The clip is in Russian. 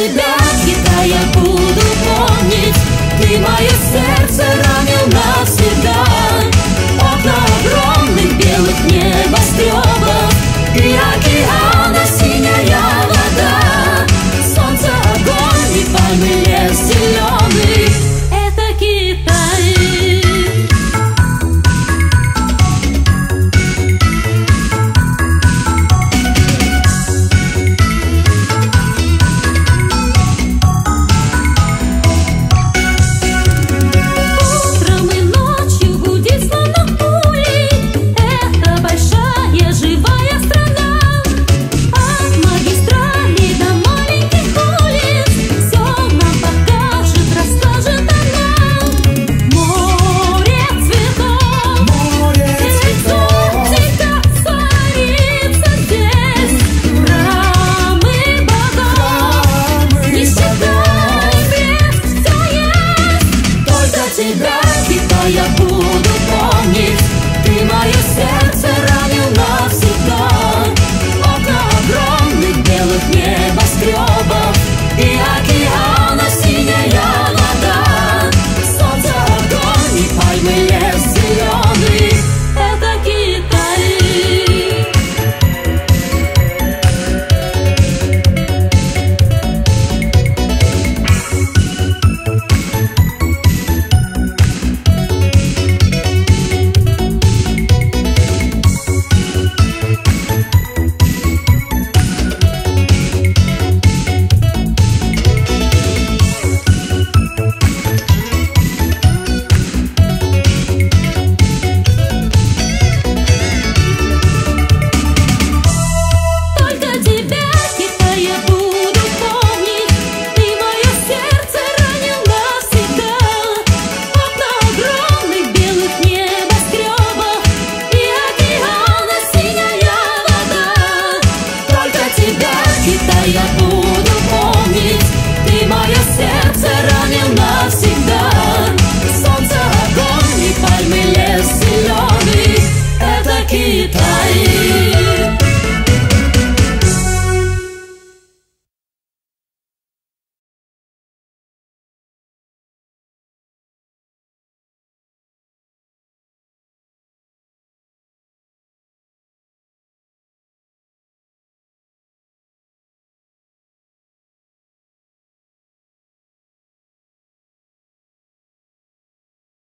тебя, Китай, я буду помнить. Ты мое сердце ранил навсегда. Окна огромных белых небоскребов и океана синяя вода. Солнце, огонь и пальмы, лес зеленый. Это Китай. Я буду помнить, ты мое сердце ранил навсегда. Окна огромных белых небоскребов и океана синяя вода. Солнце, огонь и пальмы, лес зеленый. Это Китай. Я буду помнить, ты мое сердце ранил навсегда. Солнце, огонь и пальмы, лес зеленый. Это Китай.